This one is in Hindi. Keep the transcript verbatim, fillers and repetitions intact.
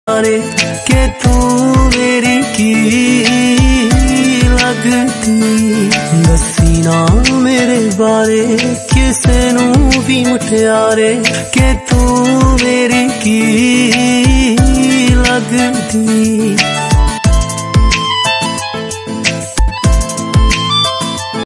के तू मेरी की लगती, दसी ना मेरे बारे किसे नू भी मुटियारे, के तू मेरी की लगती।